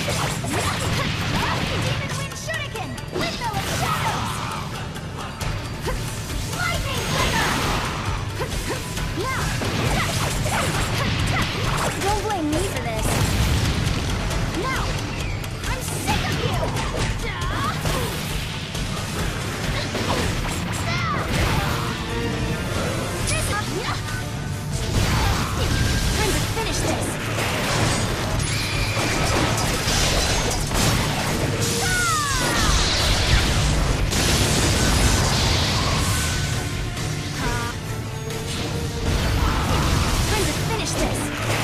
Demon Wind Shuriken! Windmill of Shadows! Lightning Flicker! Now! Don't blame me for this. Now! I'm sick of you! Time to finish this! Time to finish this!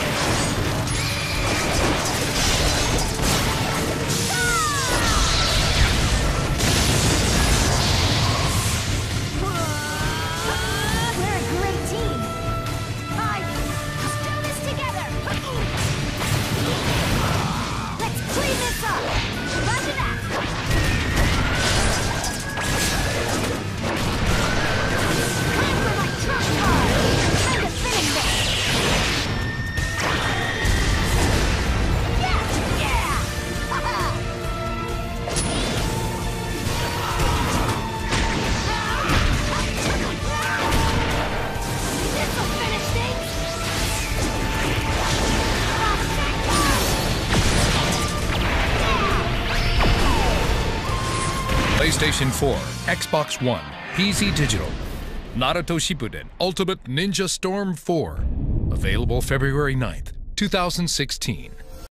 We're a great team! Let's do this together! Let's clean this up! Roger that! Time for my trump card! Time to finish this! Yeah! Yeah! This'll finish things! PlayStation 4, Xbox One, PC Digital. Naruto Shippuden Ultimate Ninja Storm 4. Available February 9th, 2016.